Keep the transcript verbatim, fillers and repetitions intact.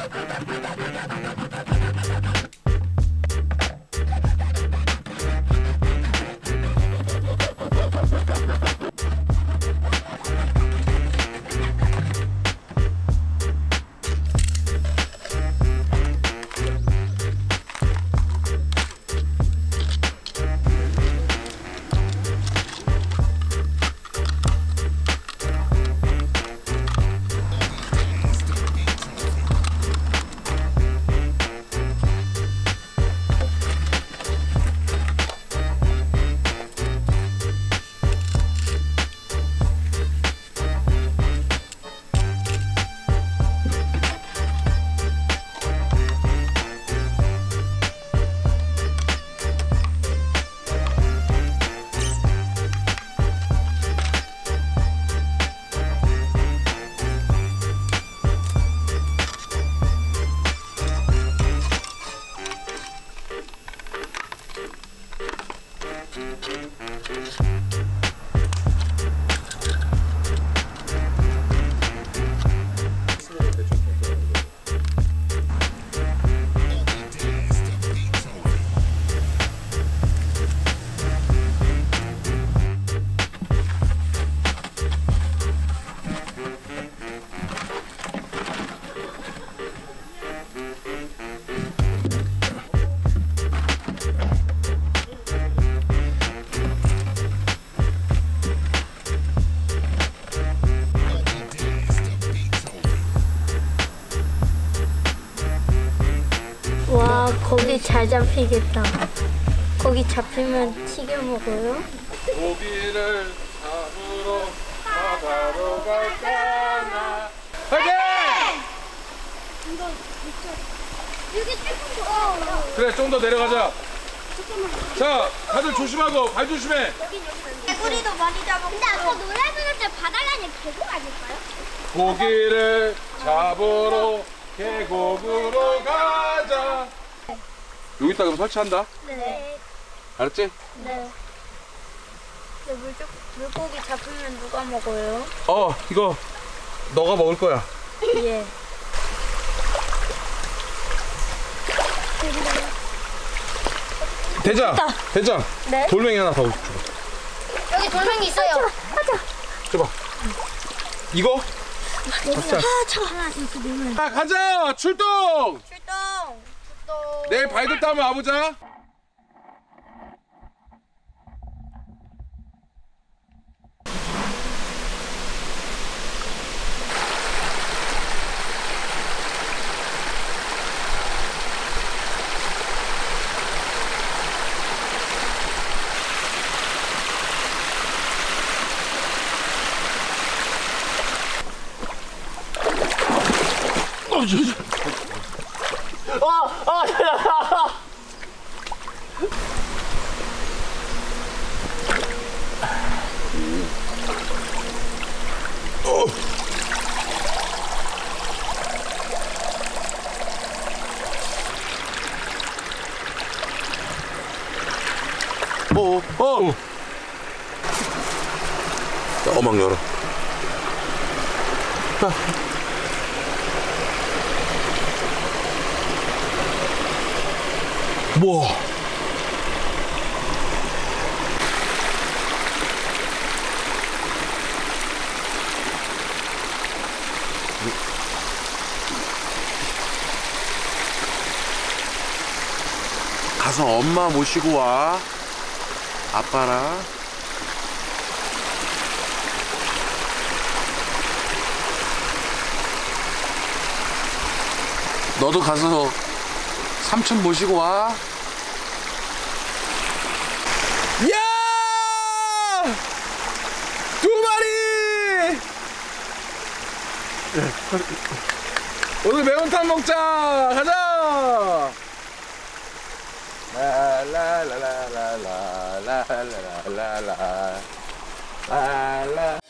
와, 고기 잘 잡히겠다. 고기 잡히면 튀겨 먹어요? 고기를 잡으러 바다로 갈까나. 화이팅! 이거 여기 조금 더. 그래, 좀 더 내려가자. 자, 다들 조심하고 발 조심해. 개구리도 많이 잡았고. 근데 아까 노래 부를 때 바다라니 계곡 아닐까요? 고기를 잡으러 계곡으로 가자. 여기다 그럼 설치한다. 네. 알았지? 네. 근데 물, 물고기 잡히면 누가 먹어요? 어, 이거 너가 먹을 거야. 예. 대장, 대장. 네? 돌멩이 하나 더 줘. 여기 돌멩이 있어요. 줘봐. 이거? 아, 저 하나 이렇게 놓으면. 자, 가자. 출동. 출동. 또 내일 발들 따면 와보자. 아, 아, 야. 어, 어. 자, 어망 열어. 자. 우와. 가서 엄마 모시고 와. 아빠랑. 너도 가서 삼촌 모시고 와. 야! 두 마리! 오늘 매운탕 먹자. 가자. 라라라라라라라라라라. 라라.